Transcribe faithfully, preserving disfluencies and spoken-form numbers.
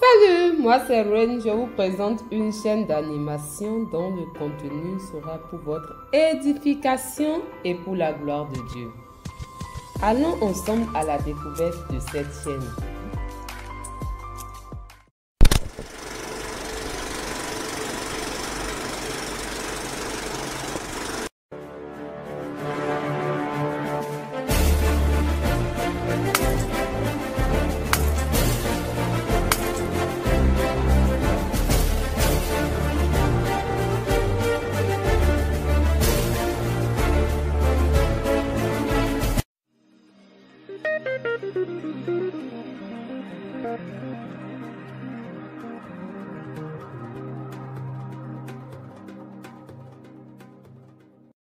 Salut, moi c'est Ren, je vous présente une chaîne d'animation dont le contenu sera pour votre édification et pour la gloire de Dieu. Allons ensemble à la découverte de cette chaîne.